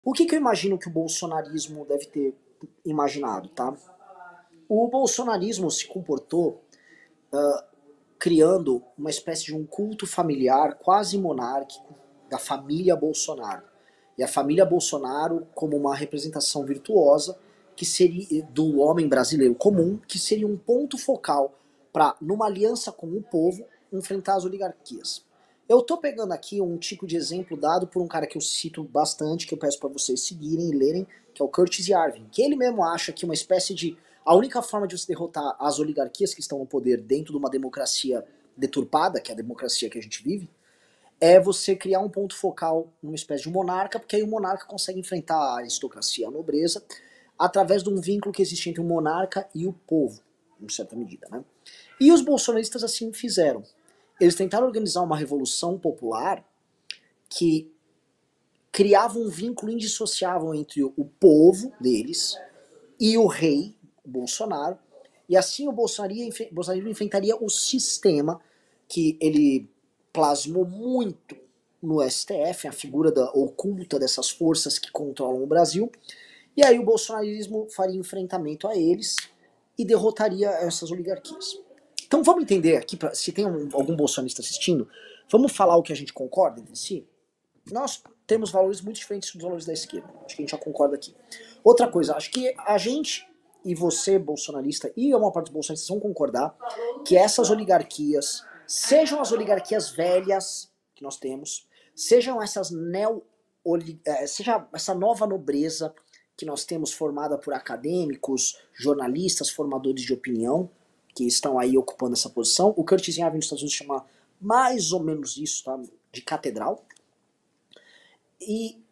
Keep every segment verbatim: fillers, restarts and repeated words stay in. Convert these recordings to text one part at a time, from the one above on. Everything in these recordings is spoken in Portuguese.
O que que eu imagino que o bolsonarismo deve ter imaginado, tá? O bolsonarismo se comportou criando uma espécie de um culto familiar quase monárquico da família Bolsonaro. E a família Bolsonaro como uma representação virtuosa que seria do homem brasileiro comum, que seria um ponto focal para, numa aliança com o povo, enfrentar as oligarquias. Eu tô pegando aqui um tipo de exemplo dado por um cara que eu cito bastante, que eu peço para vocês seguirem e lerem, que é o Curtis Yarvin, que ele mesmo acha que uma espécie de a única forma de você derrotar as oligarquias que estão no poder dentro de uma democracia deturpada, que é a democracia que a gente vive, é você criar um ponto focal numa espécie de monarca, porque aí o monarca consegue enfrentar a aristocracia, a nobreza, através de um vínculo que existe entre o monarca e o povo, em certa medida, né? E os bolsonaristas assim fizeram. Eles tentaram organizar uma revolução popular que criava um vínculo indissociável entre o povo deles e o rei, o Bolsonaro, e assim o bolsonarismo enfrentaria o sistema que ele plasmou muito no S T F, a figura da, oculta dessas forças que controlam o Brasil, e aí o bolsonarismo faria enfrentamento a eles e derrotaria essas oligarquias. Então vamos entender aqui, pra, se tem um, algum bolsonarista assistindo, vamos falar o que a gente concorda entre si? Nós temos valores muito diferentes dos valores da esquerda. Acho que a gente já concorda aqui. Outra coisa, acho que a gente e você, bolsonarista, e a maior parte dos bolsonaristas vão concordar que essas oligarquias, sejam as oligarquias velhas que nós temos, sejam essas neo seja essa nova nobreza que nós temos formada por acadêmicos, jornalistas, formadores de opinião, que estão aí ocupando essa posição. O Curtis Yarvin nos Estados Unidos chama mais ou menos isso, tá? De catedral. E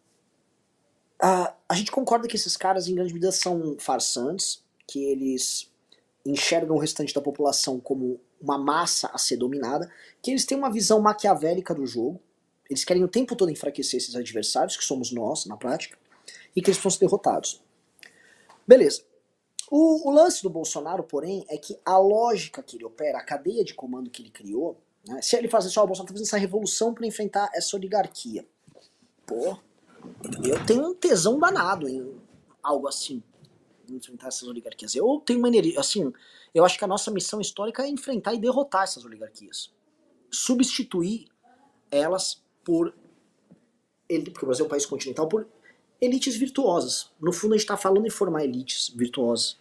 a, a gente concorda que esses caras, em grande medida, são farsantes, que eles enxergam o restante da população como uma massa a ser dominada, que eles têm uma visão maquiavélica do jogo, eles querem o tempo todo enfraquecer esses adversários, que somos nós, na prática, e que eles precisam ser derrotados. Beleza. O, o lance do Bolsonaro, porém, é que a lógica que ele opera, a cadeia de comando que ele criou, né, se ele fazer só, o Bolsonaro tá fazendo essa revolução para enfrentar essa oligarquia. Pô, eu tenho um tesão danado em algo assim, enfrentar essas oligarquias. Eu tenho uma energia, assim, eu acho que a nossa missão histórica é enfrentar e derrotar essas oligarquias. Substituir elas por, porque o Brasil é um país continental, por elites virtuosas. No fundo a gente está falando em formar elites virtuosas.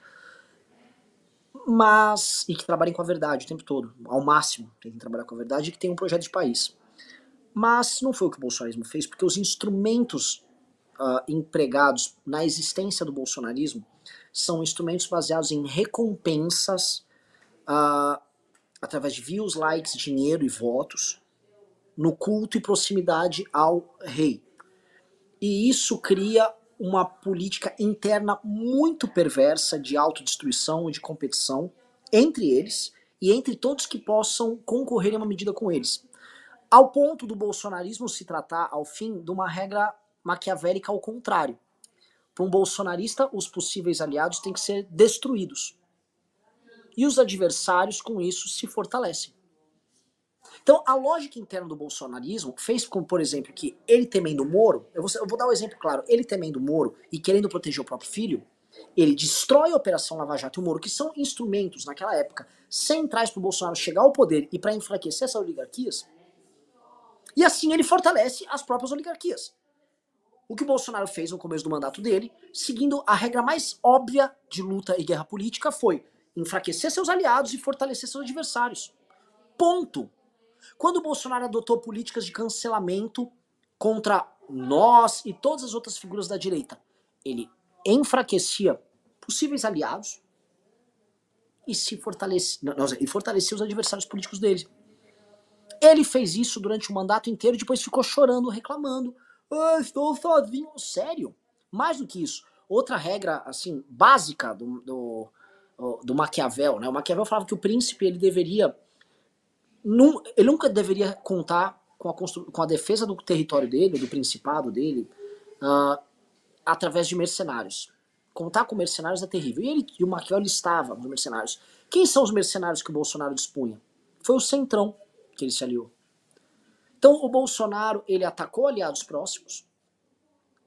Mas, e que trabalhem com a verdade o tempo todo, ao máximo, tentem trabalhar com a verdade e que tenham um projeto de país. Mas não foi o que o bolsonarismo fez, porque os instrumentos Uh, empregados na existência do bolsonarismo são instrumentos baseados em recompensas uh, através de views, likes, dinheiro e votos no culto e proximidade ao rei. E isso cria uma política interna muito perversa de autodestruição e de competição entre eles e entre todos que possam concorrer em uma medida com eles. Ao ponto do bolsonarismo se tratar, ao fim, de uma regra maquiavélica ao contrário. Para um bolsonarista, os possíveis aliados têm que ser destruídos. E os adversários, com isso, se fortalecem. Então, a lógica interna do bolsonarismo fez com, por exemplo, que ele temendo o Moro, eu vou, eu vou dar um exemplo claro, ele temendo o Moro e querendo proteger o próprio filho, ele destrói a Operação Lava Jato e o Moro, que são instrumentos, naquela época, centrais para o Bolsonaro chegar ao poder e para enfraquecer essas oligarquias, e assim ele fortalece as próprias oligarquias. O que o Bolsonaro fez no começo do mandato dele, seguindo a regra mais óbvia de luta e guerra política, foi enfraquecer seus aliados e fortalecer seus adversários. Ponto. Quando o Bolsonaro adotou políticas de cancelamento contra nós e todas as outras figuras da direita, ele enfraquecia possíveis aliados e se fortalecia, não, e fortalecia os adversários políticos dele. Ele fez isso durante o mandato inteiro e depois ficou chorando, reclamando. Ah, estou sozinho. Sério? Mais do que isso. Outra regra, assim, básica do, do, do Maquiavel, né? O Maquiavel falava que o príncipe, ele deveria... Num, ele nunca deveria contar com a, com a defesa do território dele, do principado dele, uh, através de mercenários. Contar com mercenários é terrível. E, ele, e o Maquiavel estava nos mercenários. Quem são os mercenários que o Bolsonaro dispunha? Foi o Centrão que ele se aliou. Então o Bolsonaro, ele atacou aliados próximos,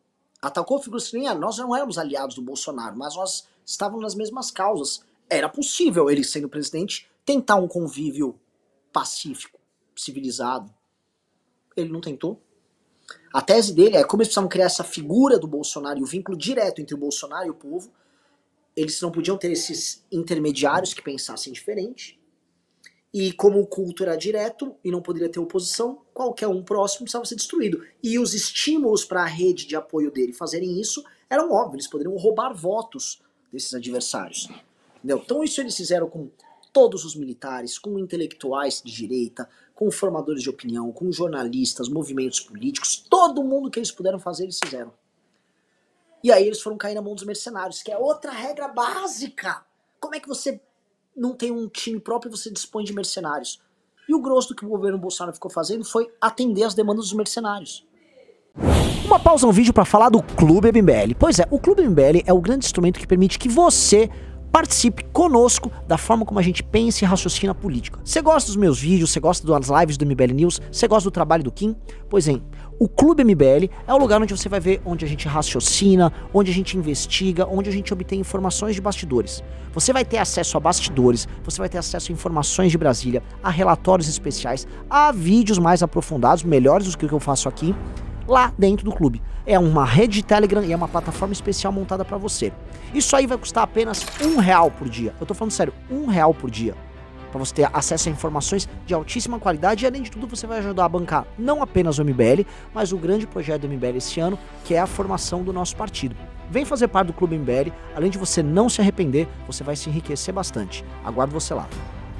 atacou figuras que nem eram. Nós não éramos aliados do Bolsonaro, mas nós estávamos nas mesmas causas. Era possível, ele sendo presidente, tentar um convívio pacífico, civilizado. Ele não tentou. A tese dele é como eles precisavam criar essa figura do Bolsonaro e o vínculo direto entre o Bolsonaro e o povo, eles não podiam ter esses intermediários que pensassem diferente. E como o culto era direto e não poderia ter oposição, qualquer um próximo precisava ser destruído. E os estímulos para a rede de apoio dele fazerem isso eram óbvios, eles poderiam roubar votos desses adversários. Entendeu? Então isso eles fizeram com todos os militares, com intelectuais de direita, com formadores de opinião, com jornalistas, movimentos políticos, todo mundo que eles puderam fazer, eles fizeram. E aí eles foram cair na mão dos mercenários, que é outra regra básica. Como é que você não tem um time próprio e você dispõe de mercenários? E o grosso do que o governo Bolsonaro ficou fazendo foi atender as demandas dos mercenários. Uma pausa no vídeo para falar do Clube M B L. Pois é, o Clube M B L é o grande instrumento que permite que você participe conosco da forma como a gente pensa e raciocina a política. Você gosta dos meus vídeos, você gosta das lives do M B L News, você gosta do trabalho do Kim? Pois é, o Clube M B L é o lugar onde você vai ver onde a gente raciocina, onde a gente investiga, onde a gente obtém informações de bastidores. Você vai ter acesso a bastidores, você vai ter acesso a informações de Brasília, a relatórios especiais, a vídeos mais aprofundados, melhores do que o que eu faço aqui, lá dentro do clube. É uma rede de Telegram e é uma plataforma especial montada para você. Isso aí vai custar apenas um real por dia. Eu tô falando sério, um real por dia. Para você ter acesso a informações de altíssima qualidade e, além de tudo, você vai ajudar a bancar não apenas o M B L, mas o grande projeto do M B L esse ano, que é a formação do nosso partido. Vem fazer parte do Clube M B L, além de você não se arrepender, você vai se enriquecer bastante. Aguardo você lá.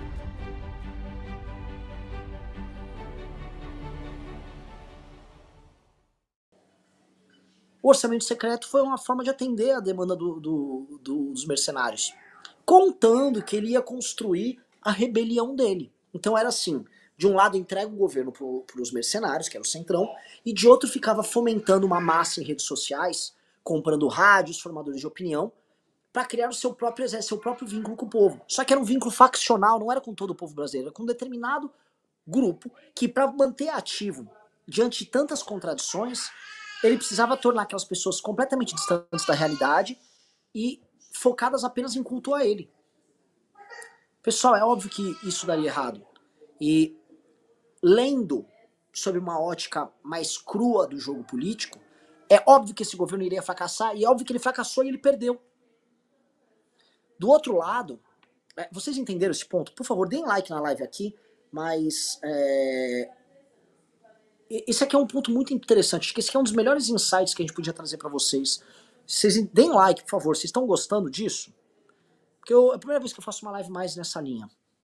O orçamento secreto foi uma forma de atender a demanda do, do, do, dos mercenários, contando que ele ia construir a rebelião dele. Então era assim, de um lado entrega o governo para os mercenários, que era o Centrão, e de outro ficava fomentando uma massa em redes sociais, comprando rádios, formadores de opinião, para criar o seu próprio exército, seu próprio vínculo com o povo. Só que era um vínculo faccional, não era com todo o povo brasileiro, era com um determinado grupo que, para manter ativo diante de tantas contradições, ele precisava tornar aquelas pessoas completamente distantes da realidade e focadas apenas em culto a ele. Pessoal, é óbvio que isso daria errado. E lendo sobre uma ótica mais crua do jogo político, é óbvio que esse governo iria fracassar, e é óbvio que ele fracassou e ele perdeu. Do outro lado, vocês entenderam esse ponto? Por favor, deem like na live aqui, mas é... esse aqui é um ponto muito interessante, acho que esse aqui é um dos melhores insights que a gente podia trazer para vocês. Vocês deem like, por favor, vocês estão gostando disso? Porque eu, é a primeira vez que eu faço uma live mais nessa linha.